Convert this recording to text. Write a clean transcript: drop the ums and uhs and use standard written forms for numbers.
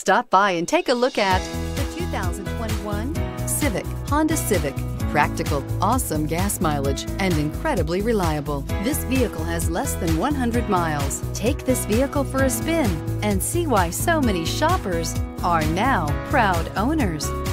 Stop by and take a look at the 2021 Civic, Honda Civic. Practical, awesome gas mileage, and incredibly reliable. This vehicle has less than 100 miles. Take this vehicle for a spin and see why so many shoppers are now proud owners.